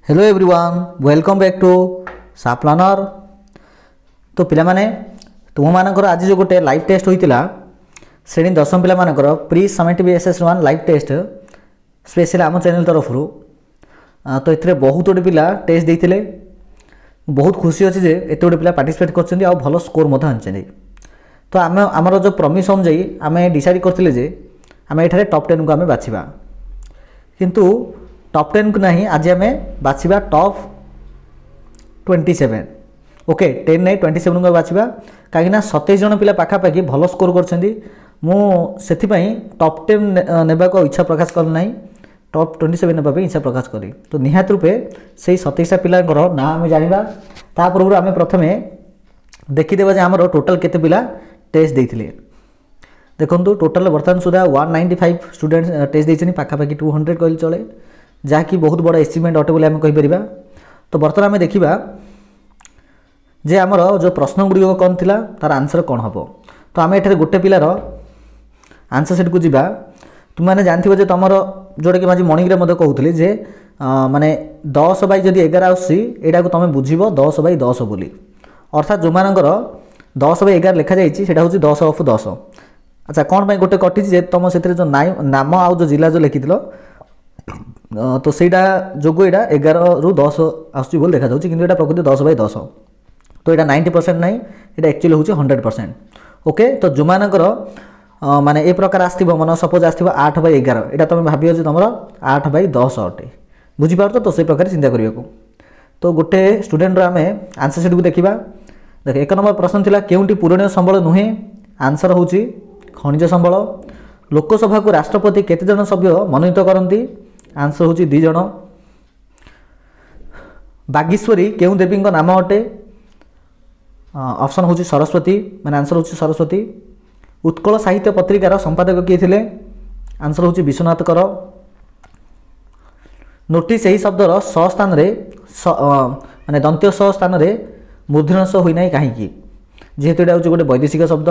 Hello everyone welcome back to सा planner. तो पिला माने तुम मानकर आज जो गोटे लाइव टेस्ट होता श्रेणी 10 पिला मानकर pre summative SS1 live test special आम चैनल तरफ तो ये बहुत गुटे पिला टेस्ट देते बहुत खुशी अच्छी जे एत गुटे पिला पार्टिसिपेट कर भल स्कोर आनी। तो आम आमर जो प्रमिश अनुजाई आम डिसाइड करते जे आम ये टॉप 10 को आम बाछा किंतु टॉप 10 को नहीं आज आम बाछा टॉप 27। ओके 10 नहीं 27 को बाछा कहीं 27 जन पिला पाखापाखि भल स्कोर कर टॉप 10 नेबा को इच्छा प्रकाश करना टॉप 27 नेबा इच्छा प्रकाश करी। तो निहात रूपे से 27टा पिलांकर ना आम जाना ता पूर्व आम प्रथम देखीदेवा आमर टोटाल केते पिला टेस्ट देते देखो टोटाल बर्तमान सुधा 195 स्टूडेंट टेस्ट देते पाखापाखि 200 कहले चले जहाँकि बहुत बड़ा एचिवमेंट अटे बोली आम कहीपर। तो बर्तमान आम देखा जे आमर जो प्रश्न गुड़िक कौन थी तार आंसर कौन हम। तो आम एठारे गोटे पिलार आंसर सेट को जीवा तुम मैंने जानथिबो जे तुमर जोटा कि आज मॉर्निंग रे मते कहूतली जे माने 10 बाई जदि 11 आउसी एटा को तुम बुझिबो 10 बाई 10 बोली अर्थात जो मानकर 10 बाई 11 लिखा जाइए सेटा होची 10 ऑफ 10। अच्छा कौन पाई गोटे कटी जे तुम से जो नाम आउ जो जिला जो लिखिथिलो तो सेटा जोगो एटा 11 रु 10 आसुची बोल देखा जाउची किंतु एटा प्रकृति 10 बाई 10 तो एटा 90% नहीं एटा एक्चुअली होची 100%। ओके तो जो मानकर माने ए प्रकार आस्थिबो मन सपोज आस्थिबो 8 बाई 11 एटा तुम भाबियो जे तुमरो 8 बाई 10 अटे बुझी पारतो। तो से प्रकार चिंता करियो। तो गोटे स्टूडेंट रो आमे आंसर सेट को देखिबा। देख एक नंबर प्रश्न थिला केउंटी पुराणीय संबल नुहे आंसर होची खनिज संबल। लोकसभा को राष्ट्रपति केते जन सभ्य मनोनीत करती आंसर होची 2 जन। बागेश्वरी केउ देवी नाम अटे ऑप्शन होची सरस्वती माने आंसर होची सरस्वती। उत्कल साहित्य पत्रिकार संपादक किए थिले आंसर होची विश्वनाथ कर। नोटिस यही शब्दर स स्थान रे माने दंत्य स स्थान रे मूर्धन्यस होई नाही काहेकि जेहेतु एटा होची गोटे वैदेशिक शब्द।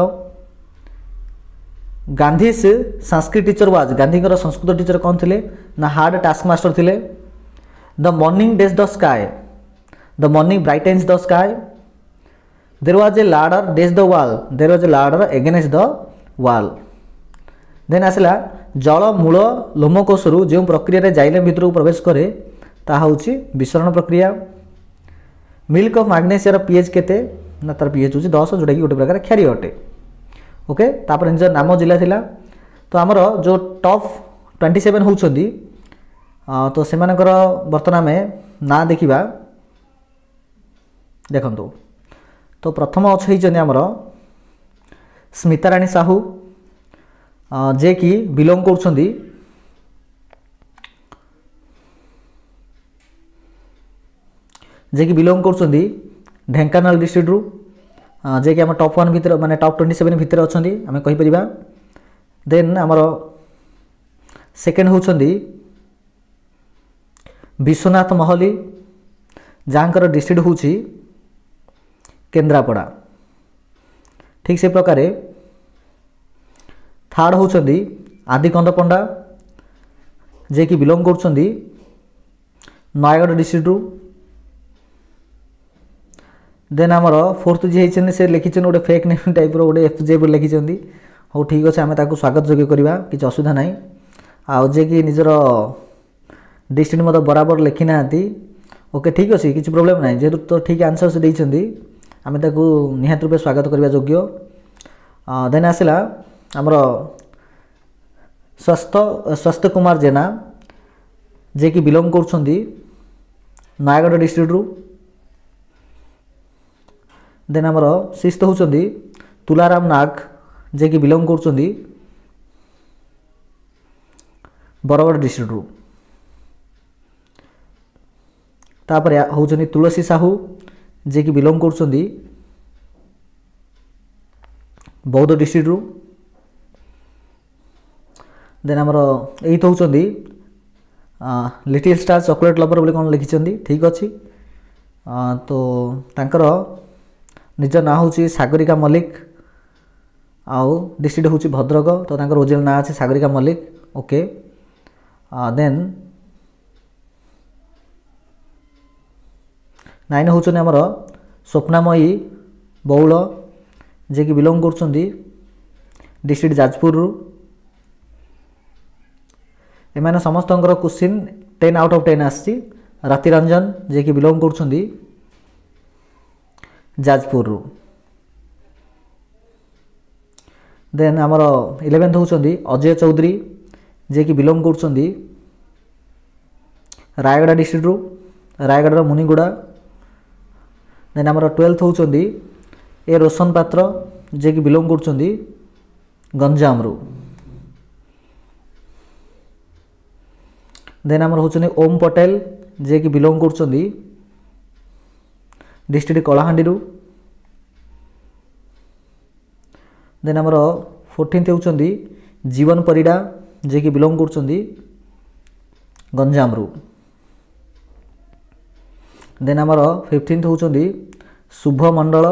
Gandhi Sanskrit teacher was Gandhi Sanskrit teacher कौन थे ना हार्ड टास्क मास्टर थे। The morning days the sky the morning brightens the sky. There was a ladder days the wall there was a ladder against the wall. Then आसला जल मूल लोमकोशरु जो प्रक्रिया xylem भितर को प्रवेश करे ताहा होची विसरण प्रक्रिया। मिल्क ऑफ मैग्नेशिया पीएच केते ना तार पीएच होची 10 जोटा कि गोटे प्रकार क्षारीय अटे। ओके तापर निजर नाम जिला थिला। तो आमर जो टॉप 27 होउछंदी तो से मानकर बर्तमान में ना देखिबा देखंतु। तो प्रथम अछि आमर स्मिता राणी साहू जे कि बिलोंग करछंदी ढेंकानाल डिस्ट्रिक्ट रु जे कि आम टॉप 1 भितर माने टॉप 27 भितर अछंदी आम कहि परिबा। देन आमर सेकेंड होउछंदी विश्वनाथ महली जहाँकर डिस्ट्रिक्ट होउची केन्द्रापड़ा। ठीक से प्रकार थर्ड होउछंदी आदिकंद पंडा जे कि बिलोंग करछंदी नयगढ़ डिस्ट्रिक्ट रु। देन आमर फोर्थ जी होती से लिखिं गोटे फेक नेम टाइप रोटे FJ बोली लिखिं। हाँ ठीक अच्छे आम ताकू स्वागत योग्य करवा कि असुविधा ना आउ जे कि निजर डिस्ट्रिक्ट मत बराबर लिखी ना। ओके ठीक अच्छे किसी प्रोब्लेम ना जेहेतु तो ठीक आंसर से देती आम ताकू निहात रूपे स्वागत करवा योग्य। देन आसला आमर स्वास्थ्य कुमार जेना जे कि बिलोंग करछंदी नयगढ़ डिस्ट्रिक्ट रु। देन आमर सिक्स्थ होउछंदी तुलाराम नाग जे कि बिलोंग करछंदी बरगढ़ डिस्ट्रिक्ट रु। तापर होउछंदी तुलसी साहू जे कि बिलोंग करछंदी बौद्ध डिस्ट्रिक्ट रु। देन आमर एइथ होउछंदी लिटिल स्टार चॉकलेट लवर बोली कौन लिखिं। ठीक अच्छी तो तांकर निज ना हूँ सागरिका मल्लिक आउ डिस्ट्रिक्ट हूँ भद्रक। तो तांकर ओरिजिनल ना अच्छे सागरिका मल्लिक। ओके देन 9 होउछन हमर स्वप्नामयी बौल जे कि बिलोंग करछन्ती डिस्ट्रिक्ट जाजपुर रु एमाने समस्तंकर क्वेश्चन 10 आउट ऑफ 10 आसी राति रंजन जे कि बिलोंग करछन्ती जाजपुर रु देन हमर 11th होउछन्ती अजय चौधरी जे कि बिलोंग करछन्ती रायगढ़ डिस्ट्रिक्ट रु रायगढ़ रो मुनिगुड़ा देन हमर 12th होउछन्ती ए रोशन पात्र जे कि बिलोंग करछन्ती गंजाम रु देन हमर होउछन्ती ओम पटेल जे कि बिलोंग करछन्ती डिस्ट्रिक्ट कलाहांडी रु देन हमर 14th होउछन्ती जीवन परिडा जे कि बिलोंग करछन्ती गंजाम रु देन हमर 15th होउछन्ती शुभ मंडल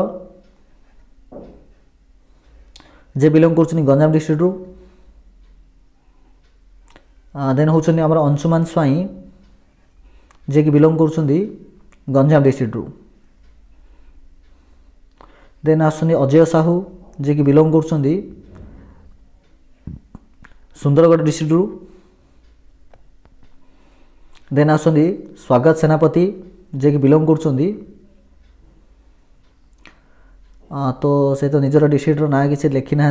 जे बिलोंग करछन्ती गंजाम डिस्ट्रिक्ट रु देन होउछन्ती हमर अंशुमान स्वाई जे कि बिलोंग करछन्ती गंजाम डिस्ट्रिक्ट रु देन आसुनी अजय साहू जे कि बिलोंग करछन्ती सुंदरगढ़ डिस्ट्रिक्ट रु देन आसुनी स्वागत सेनापति जे कि बिलोंग करछन्ती तो से तो निजर डिस्ट्रिक्ट ना किसी लिखि ना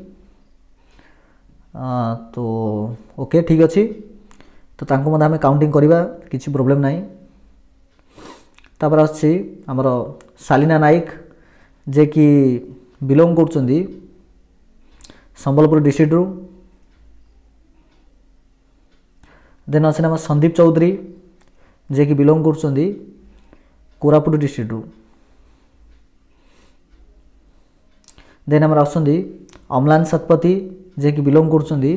तो ओके ठीक अच्छी तो तांको मध्य आम काउंटिंग करवा किसी प्रोब्लेम नहीं तापर आछि हमर शालिना नाइक जे कि बिलोंग करछन्ती संबलपुर डिस्ट्रिक्ट रु देन अछि हम संदीप चौधरी जे कि बिलोंग करछन्ती कोरापुट डिस्ट्रिक्ट रु देन हमर आछन्ती अमलान शतपथी जे कि बिलोंग करछन्ती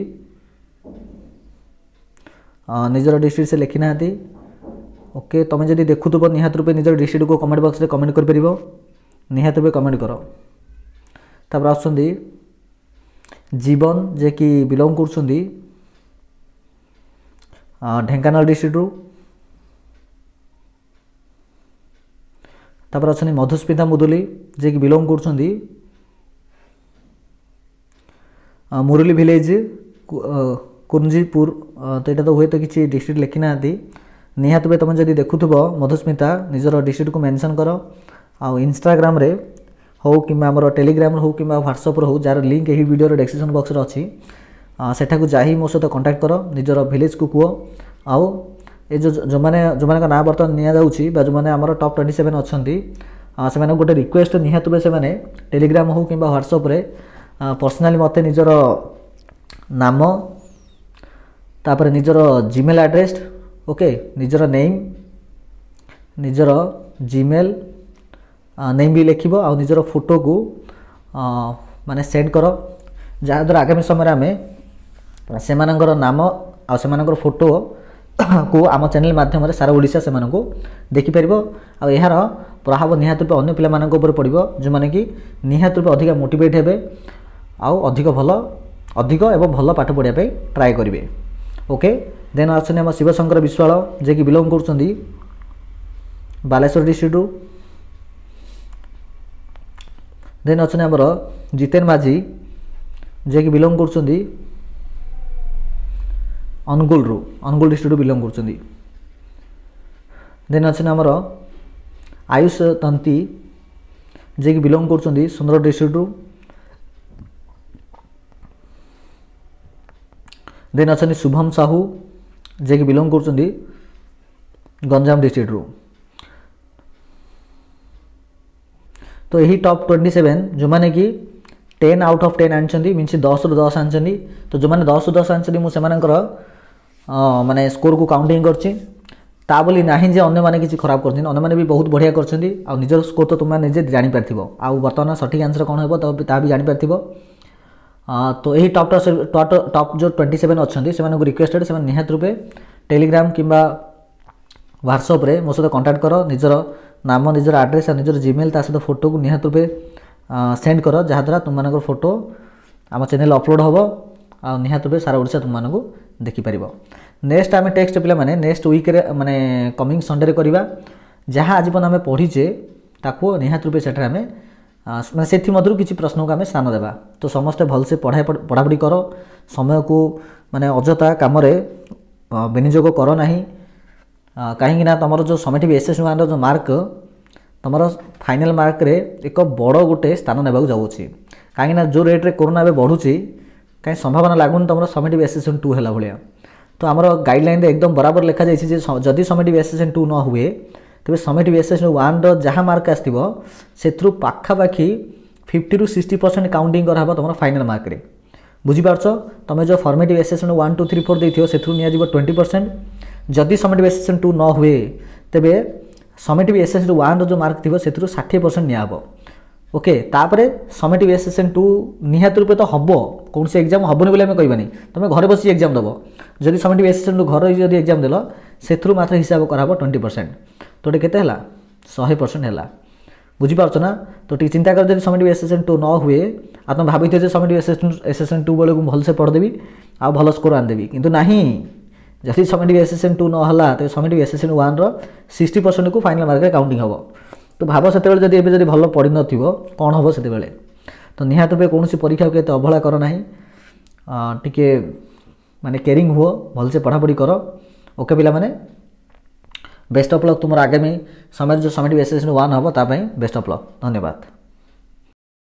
निजर डिस्ट्रिक्ट से लिखि ना ओके तुम जदि देखुथबो निहात रूपे निजर डिस्ट्रिक्ट को कमेंट बॉक्स रे कमेंट कर परिबो निहात रूपे कमेंट करो तापर आछन्ती जीवन जे कि बिलोंग करछन्ती ढेंकानाल डिस्ट्रिक्ट रु तापर आछन्ती मधुस्मिता मुदुली जे कि बिलोंग करछन्ती मुरली विलेज कुंजीपुर तो यहाँ तो हुए तो किसी डिस्ट्रिक्ट लिखि ना निहात भाई तुम जब देखुब मधुस्मिता निजर डिस्ट्रिक्ट को मेंशन कर आ इंस्टाग्राम रे हो कि टेलीग्राम हो कि व्हाट्सएप हो जार लिंक यही वीडियो डिस्क्रिप्शन बॉक्स रे अच्छी सेठा जाही मो सहित कांटेक्ट कर निजर विलेज को कह आउ ये जो मैंने जो मैंने ना बर्तमान नि जाऊँगी जो मैंने आम टॉप 27 अच्छा से गोटे रिक्वेस्ट निहात भाई से टेलीग्राम हो कि व्हाट्सएप रे पर्सनाली मत निजर नाम तापर निजर जीमेल एड्रेस ओके निजर नेम निजर जीमेल नेम भी लिखिबो आ निजर फोटो को माने सेंड करो जहाँ द्वारा आगामी समय आम से नाम आ से फोटो को आम चैनल माध्यम सारा ओडिशा से देखिपर आ यार प्रभाव निहात रूपे अन्य पिला पड़ो जो मैंने कि निहात रूपे अधिक मोटिवेट हेबे आउ अधिक भल अधिक एवं भल पाठ पढ़ाई ट्राए करेंगे ओके देन आम शिवशंकर विश्वाल जे कि बिलोंग करछन्ती बालेश्वर डिस्ट्रिक्ट रु देन अच्छा आमर जितेन माझी जे कि बिलोंग करछन्ती अनुगुल रु अनुगुल डिस्ट्रिक्ट बिलोंग करछन्ती देन अच्छा आमर आयुष तंती जे कि बिलोंग करछन्ती सुंदर डिस्ट्रिक्ट रु देन अच्छा शुभम साहू जे कि बिलोंग करछन्ती गंजाम डिस्ट्रिक्ट रु तो यही टॉप 27 जो माने कि 10 आउट ऑफ 10 आनछन्ती मीन्स 10 रु 10 आनछन्ती तो जो माने 10 रु 10 आनछन्ती मु सेमानकर माने स्कोर को काउंटिंग करछि ता बोली नाही जे अन्य माने किछि खराब करछिन अन्य माने भी बहुत बढ़िया करछन्ती आ निजर स्कोर तो तुम निजे जानि पारथिबो आ वर्तमान सठिक आंसर कोन हेबो ता भी जानि पारथिबो तो यही टॉप जो 27 अच्छा से रिक्वेस्टेड से निहात रूपे टेलीग्राम कि व्हाट्सएप रे मो सहित कांटेक्ट कर निजर नाम निजर एड्रेस निजर जीमेल ता सहित फोटो को निहात रूपे सेंड कर जहाँद्वारा तुम फोटो आम चैनल अपलोड हम आ निहात रूपे सारा ओडिशा तुम देखिपर नेक्स्ट आम टेक्स्ट पिला माने नेक्स्ट वीक रे माने कमिंग संडे रे करबा जहाँ आज पर्यंत आम पढ़ीचे ताको निहात रूपे सेठारे आम मैं से किसी प्रश्न को आम स्थान देवा। तो समस्ते भलसे पढ़ापढ़ी कर समय को माने अजथा कम विनियोग कर ना कहीं तुम जो समेटिव SS1 जो मार्क तुम फाइनल मार्क रे एक बड़ गोटे स्थान ने जाऊँगी कहीं जो रेट्रे कोरोना ए बढ़ुची कहीं संभावना लगुन तुम समेटिव SS2 है भाया। तो आमर गाइडलाइन एकदम बराबर लिखा जाइए जदि समेटिव SS2 न हुए तेज समेटिव SS1 जहाँ मार्क आसो से पाखापाखि 50 to 60% काउंटिंग कराब तुम फाइनल मार्क रे बुझीपार। तुम जो फॉर्मेटिव SS1 1 2 3 4 देथियो से नियाजिबो 20%। जदि समेटिव SS2 न हुए तेबे समेटिव SS1 जो मार्क थी से 60% नियाब। ओके तापर समेटिव SS2 निहात रूपे तो हम कौन से एग्जाम हेनी बोले कहबानी तुम घर बस एग्जाम दब जदि समेटिव SS2 घर जब एग्जाम देल से मात्र हिसाब कराब 20%। तो ये केते 100% है बुझीपार ना। तो टी चिंता कर जब समेटिव SS2 न हुए आ तुम भाभी जो समेटिव SS2 बेले भलसे पढ़देवी आ भल स्कोर आनदेवी किंतु नहीं जदि समेटिव SS2 न तो समेटिव SS1 60% को फाइनल मार्क काउंटिंग हम। तो भाव से जब भल पढ़ी न कौन हम से तो निहात रूपे कौन परीक्षा को एत अवहेला कर ना टिके माने केयरिंग हुआ भलसे पढ़ापढ़ी कर। ओके पिला माने बेस्ट ऑफ लक तुम आगामी समय जो समेटिव SS1 हम तापाई बेस्ट ऑफ लक। धन्यवाद।